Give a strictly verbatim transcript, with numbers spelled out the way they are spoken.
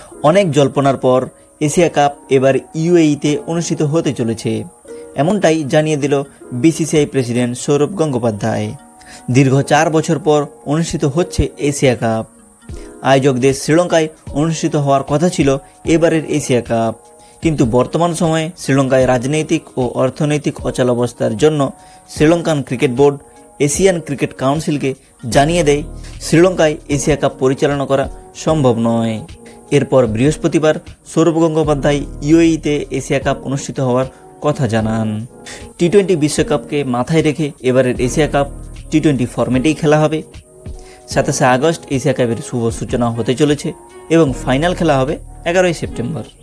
অনেক জল্পনার পর Asia cup এবার ইউএইতে অনুষ্ঠিত হতে চলেছে, এমনটাই জানিয়ে দিল বিসিসিআই প্রেসিডেন্ট সৌরভ গঙ্গোপাধ্যায়। দীর্ঘ চার বছর পর অনুষ্ঠিত হচ্ছে এশিয়া কাপ। আয়োজক দেশ শ্রীলঙ্কায় অনুষ্ঠিত হওয়ার কথা ছিল এবারের এশিয়া কাপ, কিন্তু বর্তমান সময়ে শ্রীলঙ্কায় রাজনৈতিক ও অর্থনৈতিক অচলাবস্থার জন্য Sri Lankan cricket board Asian cricket কাউন্সিলকে জানিয়ে দেয় শ্রীলঙ্কায় এশিয়া কাপ পরিচালনা করা সম্ভব নয়। এরপর বৃহস্পতিবার সৌরভ গঙ্গোপাধ্যায় ইউএইতে এশিয়া কাপ অনুষ্ঠিত হওয়ার কথা জানান। টি টোয়েন্টি বিশ্বকাপকে মাথায় রেখে এবারের এশিয়া কাপ টি টোয়েন্টি ফরম্যাটেই খেলা হবে। সাতাশে আগস্ট এশিয়া কাপের শুভ সূচনা হতে চলেছে এবং ফাইনাল খেলা হবে এগারোই সেপ্টেম্বর।